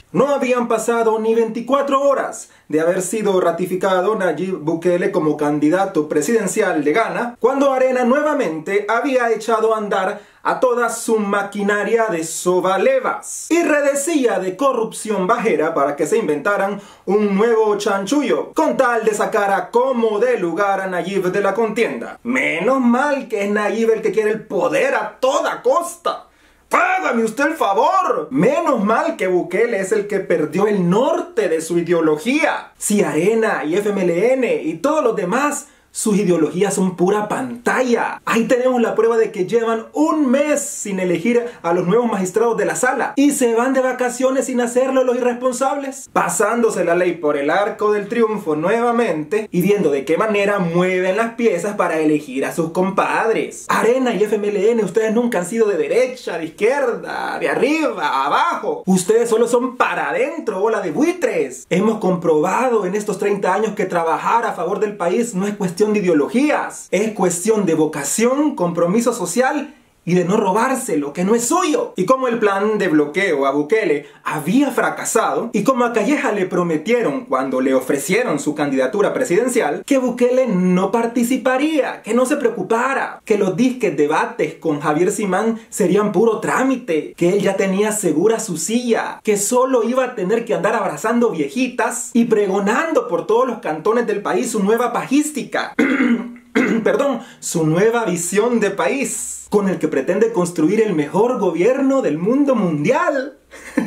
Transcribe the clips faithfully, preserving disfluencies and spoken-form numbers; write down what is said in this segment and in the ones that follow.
No habían pasado ni veinticuatro horas de haber sido ratificado Nayib Bukele como candidato presidencial de Ghana, cuando Arena nuevamente había echado a andar a toda su maquinaria de sobalevas y redecía de corrupción bajera para que se inventaran un nuevo chanchullo, con tal de sacar a como de lugar a Nayib de la contienda. Menos mal que es Nayib el que quiere el poder a toda costa. ¡Hágame usted el favor! Menos mal que Bukele es el que perdió el norte de su ideología. Si Arena y F M L N y todos los demás, sus ideologías son pura pantalla. Ahí tenemos la prueba de que llevan un mes sin elegir a los nuevos magistrados de la sala y se van de vacaciones sin hacerlo los irresponsables, pasándose la ley por el arco del triunfo nuevamente y viendo de qué manera mueven las piezas para elegir a sus compadres. Arena y F M L N, ustedes nunca han sido de derecha, de izquierda, de arriba, abajo. Ustedes solo son para adentro, bola de buitres. Hemos comprobado en estos treinta años que trabajar a favor del país no es cuestión de ideologías, es cuestión de vocación, compromiso social y de no robarse lo que no es suyo. Y como el plan de bloqueo a Bukele había fracasado, y como a Calleja le prometieron cuando le ofrecieron su candidatura presidencial que Bukele no participaría, que no se preocupara, que los disques debates con Javier Simán serían puro trámite, que él ya tenía segura su silla, que solo iba a tener que andar abrazando viejitas y pregonando por todos los cantones del país su nueva pajística. Perdón, su nueva visión de país, con el que pretende construir el mejor gobierno del mundo mundial.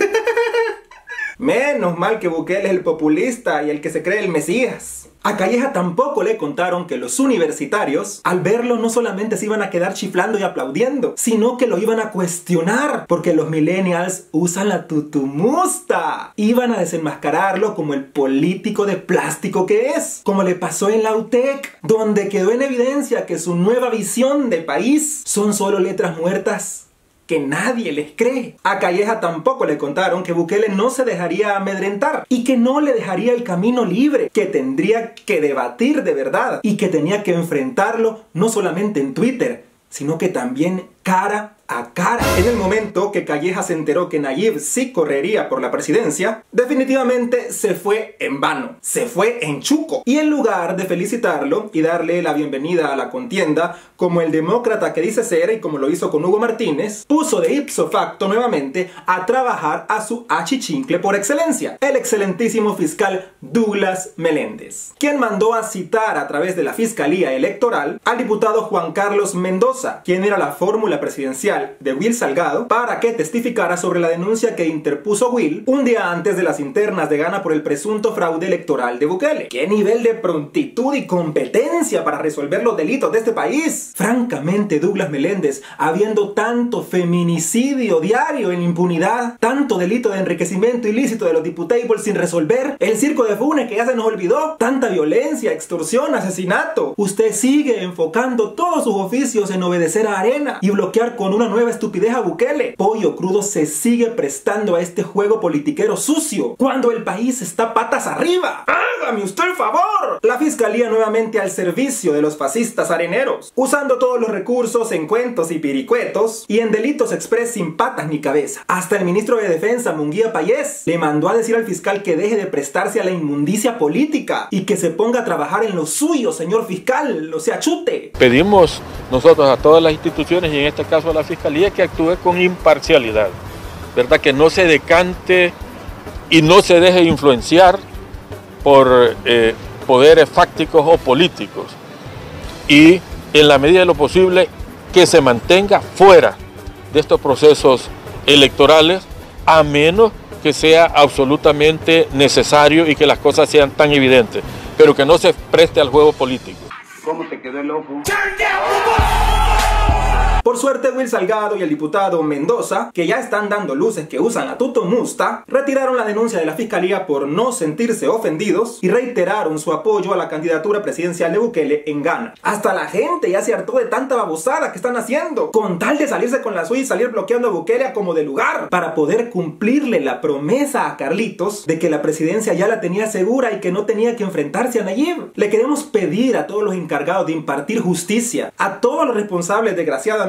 Menos mal que Bukele es el populista y el que se cree el Mesías. A Calleja tampoco le contaron que los universitarios, al verlo, no solamente se iban a quedar chiflando y aplaudiendo, sino que lo iban a cuestionar, porque los millennials usan la tutumusta. Iban a desenmascararlo como el político de plástico que es, como le pasó en la U T E C, donde quedó en evidencia que su nueva visión de país son solo letras muertas que nadie les cree. A Calleja tampoco le contaron que Bukele no se dejaría amedrentar y que no le dejaría el camino libre, que tendría que debatir de verdad y que tenía que enfrentarlo no solamente en Twitter, sino que también cara a cara. En el momento que Calleja se enteró que Nayib sí correría por la presidencia, definitivamente se fue en vano, se fue en chuco. Y en lugar de felicitarlo y darle la bienvenida a la contienda como el demócrata que dice ser y como lo hizo con Hugo Martínez, puso de ipso facto nuevamente a trabajar a su achichincle por excelencia, el excelentísimo fiscal Douglas Meléndez, quien mandó a citar a través de la Fiscalía Electoral al diputado Juan Carlos Mendoza, quien era la fórmula presidencial de Will Salgado, para que testificara sobre la denuncia que interpuso Will un día antes de las internas de Ghana por el presunto fraude electoral de Bukele. ¡Qué nivel de prontitud y competencia para resolver los delitos de este país! Francamente, Douglas Meléndez, habiendo tanto feminicidio diario en impunidad, tanto delito de enriquecimiento ilícito de los diputables sin resolver, el circo de Funes que ya se nos olvidó, tanta violencia, extorsión, asesinato, usted sigue enfocando todos sus oficios en obedecer a Arena y bloquear con una nueva estupidez a Bukele. Pollo Crudo se sigue prestando a este juego politiquero sucio cuando el país está patas arriba. ¡Hágame usted el favor! La fiscalía nuevamente al servicio de los fascistas areneros, usando todos los recursos en cuentos y piricuetos y en delitos express sin patas ni cabeza. Hasta el ministro de Defensa, Munguía Payés, le mandó a decir al fiscal que deje de prestarse a la inmundicia política y que se ponga a trabajar en lo suyo, señor fiscal, o sea, chute. Pedimos nosotros a todas las instituciones y en este caso a la Fiscalía que actúe con imparcialidad, ¿verdad? Que no se decante y no se deje influenciar por eh, poderes fácticos o políticos y en la medida de lo posible que se mantenga fuera de estos procesos electorales a menos que sea absolutamente necesario y que las cosas sean tan evidentes, pero que no se preste al juego político. ¿Cómo te quedó el ojo? Por suerte, Will Salgado y el diputado Mendoza, que ya están dando luces que usan la tutumusta, retiraron la denuncia de la fiscalía por no sentirse ofendidos y reiteraron su apoyo a la candidatura presidencial de Bukele en Ghana. Hasta la gente ya se hartó de tanta babosada que están haciendo, con tal de salirse con la suya y salir bloqueando a Bukele a como de lugar, para poder cumplirle la promesa a Carlitos de que la presidencia ya la tenía segura y que no tenía que enfrentarse a Nayib. Le queremos pedir a todos los encargados de impartir justicia, a todos los responsables desgraciadamente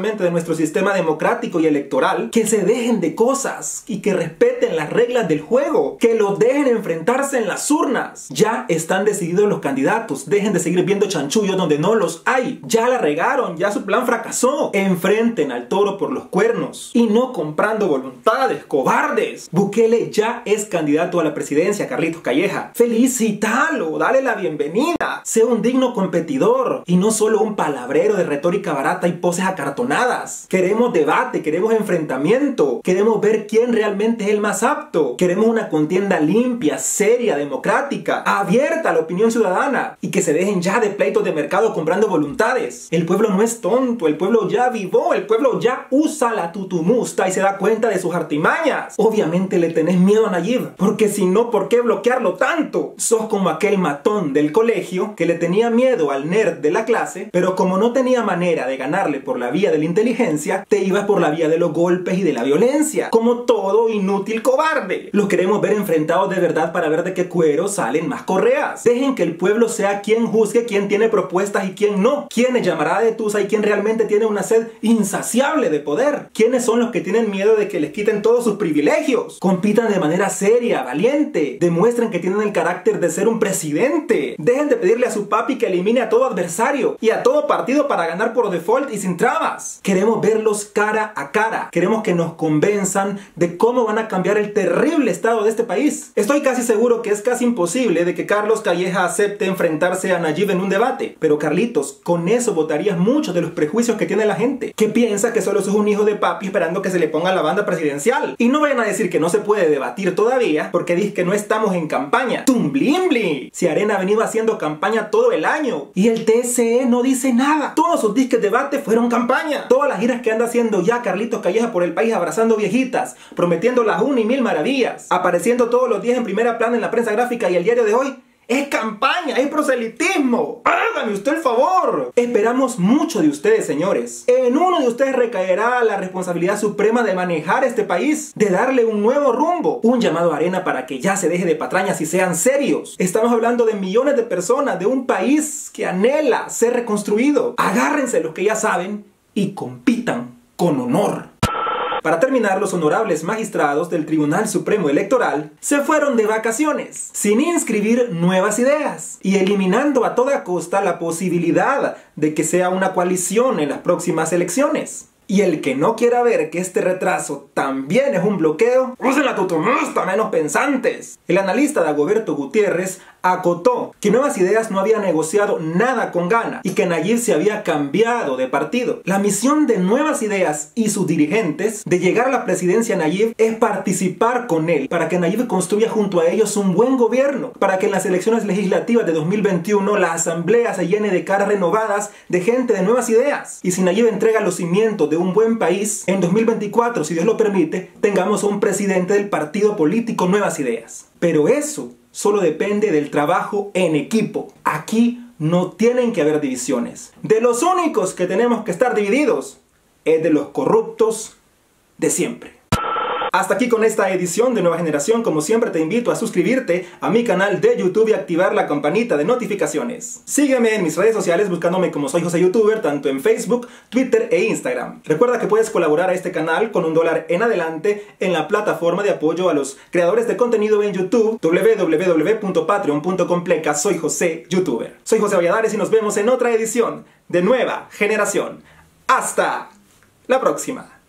justamente de nuestro sistema democrático y electoral, que se dejen de cosas y que respeten las reglas del juego, que los dejen enfrentarse en las urnas. Ya están decididos los candidatos, dejen de seguir viendo chanchullos donde no los hay. Ya la regaron, ya su plan fracasó. Enfrenten al toro por los cuernos y no comprando voluntades, cobardes. Bukele ya es candidato a la presidencia, Carlitos Calleja. Felicítalo, dale la bienvenida. Sea un digno competidor y no solo un palabrero de retórica barata y poses acartonadas. Queremos debate, queremos enfrentamiento, queremos ver quién realmente es el más apto. Queremos una contienda limpia, seria, democrática, abierta a la opinión ciudadana y que se dejen ya de pleitos de mercado comprando voluntades. El pueblo no es tonto, el pueblo ya vivó, el pueblo ya usa la tutumusta y se da cuenta de sus artimañas. Obviamente le tenés miedo a Nayib, porque si no, ¿por qué bloquearlo tanto? Sos como aquel matón del colegio que le tenía miedo al nerd de la clase, pero como no tenía manera de ganarle por la vía de la inteligencia, te ibas por la vía de los golpes y de la violencia, como todo inútil cobarde. Los queremos ver enfrentados de verdad para ver de qué cuero salen más correas. Dejen que el pueblo sea quien juzgue quién tiene propuestas y quién no, quién es llamarada de tusa y quién realmente tiene una sed insaciable de poder, quiénes son los que tienen miedo de que les quiten todos sus privilegios. Compitan de manera seria, valiente, demuestren que tienen el carácter de ser un presidente. Dejen de pedirle a su papi que elimine a todo adversario y a todo partido para ganar por default y sin trabas. Queremos verlos cara a cara. Queremos que nos convenzan de cómo van a cambiar el terrible estado de este país. Estoy casi seguro que es casi imposible de que Carlos Calleja acepte enfrentarse a Nayib en un debate. Pero Carlitos, con eso votarías muchos de los prejuicios que tiene la gente, que piensa que solo sos un hijo de papi esperando que se le ponga la banda presidencial. Y no vayan a decir que no se puede debatir todavía porque dicen que no estamos en campaña. ¡Tumblimbli! Si Arena ha venido haciendo campaña todo el año y el T S E no dice nada. Todos sus disques de debate fueron campaña. Todas las giras que anda haciendo ya Carlitos Calleja por el país abrazando viejitas, prometiendo las una y mil maravillas, apareciendo todos los días en primera plana en la prensa gráfica y el diario de hoy. Es campaña, es proselitismo. Hágame usted el favor. Esperamos mucho de ustedes, señores. En uno de ustedes recaerá la responsabilidad suprema de manejar este país, de darle un nuevo rumbo. Un llamado a Arena para que ya se deje de patrañas y sean serios. Estamos hablando de millones de personas, de un país que anhela ser reconstruido. Agárrense los que ya saben y compitan con honor. Para terminar, los honorables magistrados del Tribunal Supremo Electoral se fueron de vacaciones, sin inscribir nuevas ideas y eliminando a toda costa la posibilidad de que sea una coalición en las próximas elecciones. Y el que no quiera ver que este retraso también es un bloqueo, ¡usen la tutumusta, menos pensantes! El analista Dagoberto Gutiérrez acotó que Nuevas Ideas no había negociado nada con Gana y que Nayib se había cambiado de partido. La misión de Nuevas Ideas y sus dirigentes de llegar a la presidencia Nayib es participar con él para que Nayib construya junto a ellos un buen gobierno, para que en las elecciones legislativas de dos mil veintiuno la asamblea se llene de caras renovadas de gente de Nuevas Ideas. Y si Nayib entrega los cimientos de un buen país, en dos mil veinticuatro, si Dios lo permite, tengamos un presidente del partido político Nuevas Ideas. Pero eso solo depende del trabajo en equipo. Aquí no tienen que haber divisiones. De los únicos que tenemos que estar divididos es de los corruptos de siempre. Hasta aquí con esta edición de Nueva Generación. Como siempre te invito a suscribirte a mi canal de YouTube y activar la campanita de notificaciones. Sígueme en mis redes sociales buscándome como Soy José Youtuber, tanto en Facebook, Twitter e Instagram. Recuerda que puedes colaborar a este canal con un dólar en adelante en la plataforma de apoyo a los creadores de contenido en YouTube, w w w punto patreon punto com pleca Soy José Youtuber. Soy José Valladares y nos vemos en otra edición de Nueva Generación. Hasta la próxima.